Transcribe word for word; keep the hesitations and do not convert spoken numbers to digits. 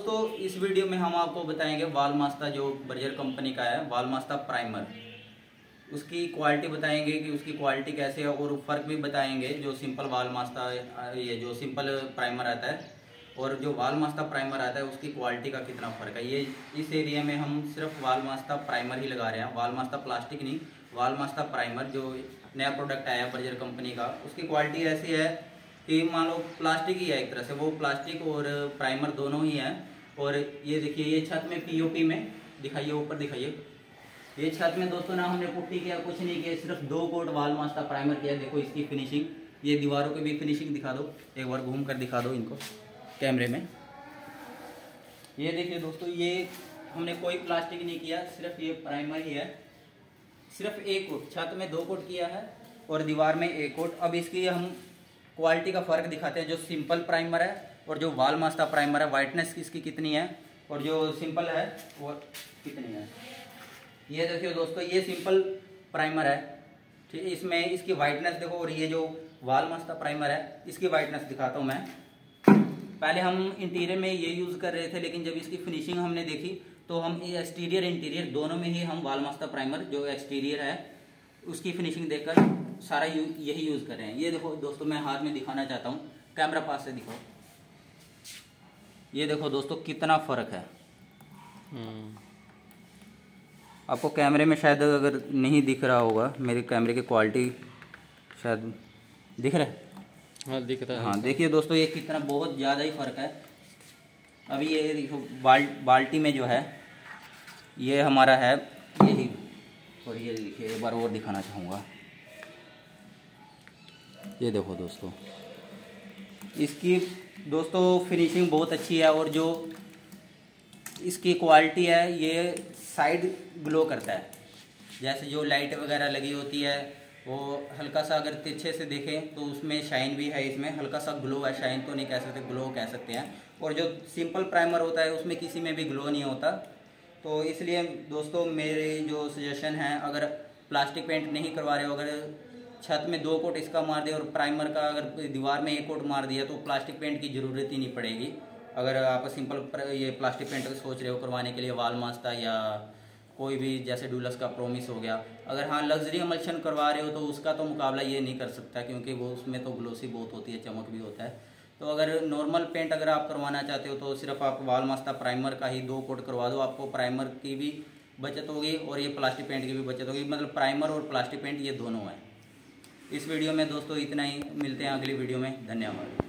दोस्तों इस वीडियो में हम आपको बताएंगे वालमास्ता जो बर्जर कंपनी का है वालमास्ता प्राइमर, उसकी क्वालिटी बताएंगे कि उसकी क्वालिटी कैसे है और फ़र्क भी बताएंगे जो सिंपल वालमास्ता ये जो सिंपल प्राइमर आता है और जो वालमास्ता प्राइमर आता है उसकी क्वालिटी का कितना फ़र्क है। ये इस एरिया में हम सिर्फ वालमास्ता प्राइमर ही लगा रहे हैं, वालमास्ता प्लास्टिक नहीं, वालमास्ता प्राइमर जो नया प्रोडक्ट आया बर्जर कंपनी का। उसकी क्वालिटी ऐसी है कि मान लो प्लास्टिक ही है एक तरह से, वो प्लास्टिक और प्राइमर दोनों ही है। और ये देखिए ये छत में पीओपी में दिखाइए, ऊपर दिखाइए, ये छत में दोस्तों ना हमने पुट्टी किया, कुछ नहीं किया, सिर्फ दो कोट वालमास्ता प्राइमर किया। देखो इसकी फिनिशिंग, ये दीवारों की भी फिनिशिंग दिखा दो, एक बार घूम कर दिखा दो इनको कैमरे में। ये देखिए दोस्तों, ये हमने कोई प्लास्टिक नहीं किया, सिर्फ ये प्राइमर ही है। सिर्फ एक कोट, छत में दो कोट किया है और दीवार में एक कोट। अब इसकी हम क्वालिटी का फ़र्क दिखाते हैं, जो सिंपल प्राइमर है और जो वालमास्ता प्राइमर है, वाइटनेस इसकी कितनी है और जो सिंपल है वो कितनी है। ये देखिए दोस्तों, ये सिंपल प्राइमर है, ठीक है, इसमें इसकी वाइटनेस देखो। और ये जो वालमास्ता प्राइमर है इसकी वाइटनेस दिखाता हूँ मैं। पहले हम इंटीरियर में ये यूज़ कर रहे थे, लेकिन जब इसकी फिनिशिंग हमने देखी तो हम एक्सटीरियर इंटीरियर दोनों में ही हम वालमास्ता प्राइमर जो एक्सटीरियर है उसकी फिनिशिंग देखकर सारा यू, यही यूज़ कर रहे हैं। ये देखो दोस्तों, मैं हाथ में दिखाना चाहता हूँ, कैमरा पास से दिखाओ। ये देखो दोस्तों कितना फ़र्क है। आपको कैमरे में शायद अगर नहीं दिख रहा होगा, मेरे कैमरे की क्वालिटी शायद दिख रहा है। हाँ दिख रहा है। हाँ देखिए दोस्तों, ये कितना बहुत ज़्यादा ही फ़र्क है। अभी ये देखो बाल बाल्टी में जो है ये हमारा है यही, और ये देखिए एक बार और दिखाना चाहूँगा। ये देखो दोस्तों, इसकी दोस्तों फिनिशिंग बहुत अच्छी है और जो इसकी क्वालिटी है ये साइड ग्लो करता है। जैसे जो लाइट वगैरह लगी होती है वो हल्का सा अगर तिरछे से देखें तो उसमें शाइन भी है, इसमें हल्का सा ग्लो है, शाइन तो नहीं कह सकते, ग्लो कह सकते हैं। और जो सिंपल प्राइमर होता है उसमें किसी में भी ग्लो नहीं होता। तो इसलिए दोस्तों मेरे जो सजेशन है, अगर प्लास्टिक पेंट नहीं करवा रहे हो, अगर छत में दो कोट इसका मार दिया और प्राइमर का अगर दीवार में एक कोट मार दिया तो प्लास्टिक पेंट की ज़रूरत ही नहीं पड़ेगी। अगर आप सिंपल ये प्लास्टिक पेंट सोच रहे हो करवाने के लिए वालमास्ता या कोई भी जैसे डुलक्स का प्रोमिस हो गया, अगर हाँ लग्जरी एमल्शन करवा रहे हो तो उसका तो मुकाबला ये नहीं कर सकता, क्योंकि वो उसमें तो ग्लोसी बहुत होती है, चमक भी होता है। तो अगर नॉर्मल पेंट अगर आप करवाना चाहते हो तो सिर्फ आप वालमास्ता प्राइमर का ही दो कोट करवा दो, आपको प्राइमर की भी बचत होगी और ये प्लास्टिक पेंट की भी बचत होगी। मतलब प्राइमर और प्लास्टिक पेंट ये दोनों है। इस वीडियो में दोस्तों इतना ही, मिलते हैं अगली वीडियो में, धन्यवाद।